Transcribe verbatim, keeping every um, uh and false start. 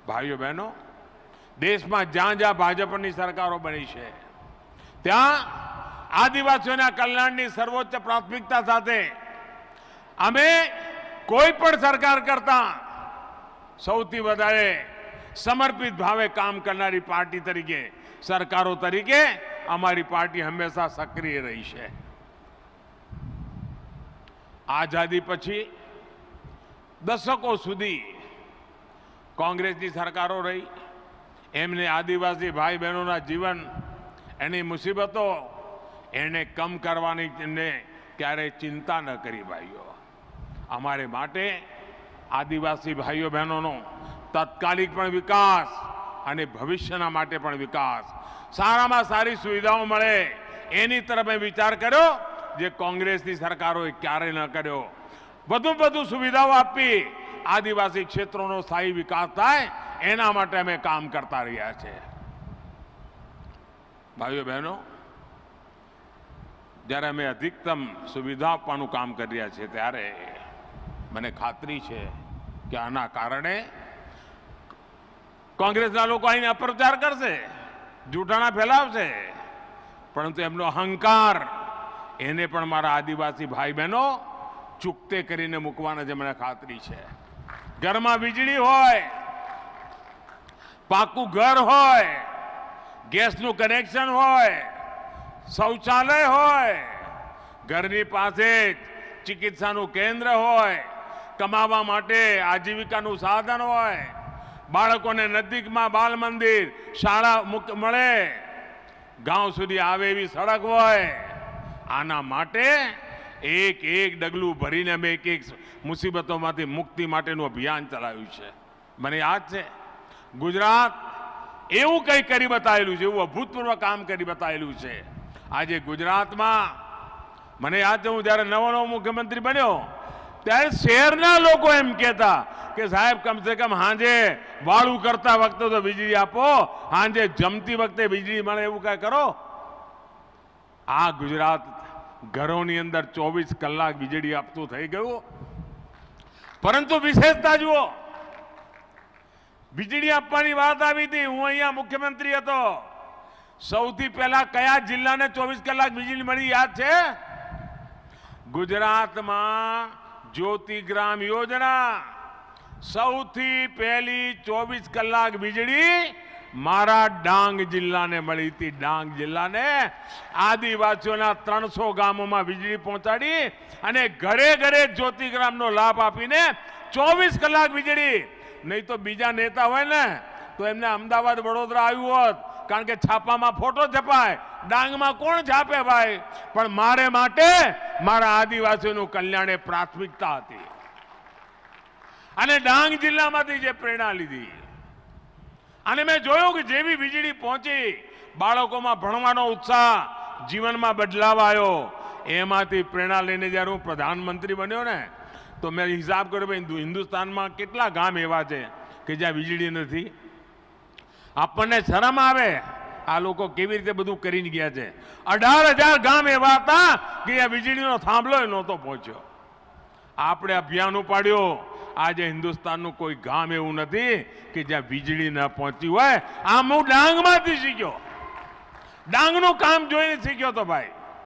ભાઈઓ બહેનો, દેશમાં જ્યાં જ્યાં ભાજપની સરકારો બની છે ત્યાં આદિવાસીઓના કલ્યાણની સર્વોચ્ચ પ્રાથમિકતા સાથે અમે કોઈ પણ સરકાર કરતા સૌથી વધારે સમર્પિત ભાવે કામ કરનારી પાર્ટી તરીકે, સરકારો તરીકે અમારી પાર્ટી હંમેશા સક્રિય રહી છે. આઝાદી પછી દશકો સુધી કોંગ્રેસની સરકારો રહી. એમને આદિવાસી ભાઈ બહેનોના જીવન, એની મુસીબતો એને કમ કરવાની એમને ક્યારેય ચિંતા ન કરી. ભાઈઓ, અમારે માટે આદિવાસી ભાઈઓ બહેનોનો તાત્કાલિક પણ વિકાસ અને ભવિષ્યના માટે પણ વિકાસ, સારામાં સારી સુવિધાઓ મળે એની તરફ મેં વિચાર કર્યો, જે કોંગ્રેસની સરકારોએ ક્યારેય ન કર્યો. વધુ વધુ સુવિધાઓ આપી આદિવાસી ક્ષેત્રોનો સ્થાયી વિકાસ થાય એના માટે અમે કામ કરતા રહ્યા છે. ભાઈઓ બહેનો, જ્યારે અમે અધિકતમ સુવિધા આપવાનું કામ કરી રહ્યા છીએ ત્યારે મને ખાતરી છે કે આના કારણે કોંગ્રેસના લોકો અહીં અપપ્રચાર કરશે, જૂઠાણા ફેલાવશે, પરંતુ એમનો અહંકાર એને પણ મારા આદિવાસી ભાઈ બહેનો ચૂકતે કરીને મૂકવાના છે, મને ખાતરી છે. ઘરમાં વીજળી હોય, પાકું ઘર હોય, ગેસનું કનેક્શન હોય, શૌચાલય હોય, ઘરની પાસે જ ચિકિત્સાનું કેન્દ્ર હોય, કમાવા માટે આજીવિકાનું સાધન હોય, બાળકોને નજીકમાં બાલ મંદિર, શાળા મળે, ગાંવ સુધી આવે એવી સડક હોય. આના માટે એક એક ડગલું ભરીને અમે એક એક મુસીબતોમાંથી મુક્તિ માટેનું અભિયાન ચલાવ્યું છે. મને યાદ છે ગુજરાત એવું કંઈ કરી બતાવેલું છે, એવું અભૂતપૂર્વ કામ કરી બતાવેલું છે. આજે ગુજરાતમાં મને યાદ છે, હું જ્યારે નવો નવો મુખ્યમંત્રી બન્યો ત્યારે શહેરના લોકો એમ કહેતા કે સાહેબ કમસે કમ હાંજે વાળું કરતા વખતે તો વીજળી આપો, હાંજે જમતી વખતે વીજળી મળે એવું કાંઈ કરો. આ ગુજરાત ઘરોની અંદર ચોવીસ કલાક વીજળી આપતું થઈ ગયું. પરંતુ વિશેષતા જુઓ, વીજળી આપવાની વાત આવી હતી, હું અહીંયા મુખ્યમંત્રી હતો, સૌથી પહેલા કયા જિલ્લાને ચોવીસ કલાક વીજળી મળી યાદ છે? ગુજરાતમાં જ્યોતિગ્રામ યોજના, સૌથી પહેલી ચોવીસ કલાક વીજળી મારા ડાંગ જિલ્લાને મળી હતી. ડાંગ જિલ્લાને આદિવાસીઓના ત્રણસો ગામોમાં વીજળી પહોંચાડી અને ઘરે ઘરે જ્યોતિગ્રામનો લાભ આપીને ચોવીસ કલાક વીજળી. નહીં તો બીજા નેતા હોય ને તો એમને અમદાવાદ વડોદરા આવ્યું હોત, કારણ કે છાપામાં ફોટો છપાય, ડાંગમાં કોણ છાપે ભાઈ? પણ મારે માટે મારા આદિવાસીઓનું કલ્યાણ એ પ્રાથમિકતા હતી. અને ડાંગ જિલ્લામાંથી જે પ્રેરણા લીધી અને મેં જોયું કે જેવી વીજળી પહોંચી, બાળકોમાં ભણવાનો ઉત્સાહ, જીવનમાં બદલાવ આવ્યો. એમાંથી પ્રેરણા લઈને જ્યારે હું પ્રધાનમંત્રી બન્યો ને તો મેં હિસાબ કર્યો, ભાઈ હિન્દુસ્તાનમાં કેટલા ગામ એવા છે કે જ્યાં વીજળી નથી. આપણને શરમ આવે, આ લોકો કેવી રીતે બધું કરીને ગયા છે. અઢાર હજાર ગામ એવા હતા કે જ્યાં વીજળીનો થાંભલો નહોતો પહોંચ્યો. આપણે અભિયાન ઉપાડ્યો. આજે હિન્દુસ્તાનનું કોઈ ગામ એવું નથી કે જ્યાં વીજળી ન પહોંચી હોય. આમ હું ડાંગમાંથી શીખ્યો, ડાંગનું કામ જોઈને શીખ્યો તો ભાઈ.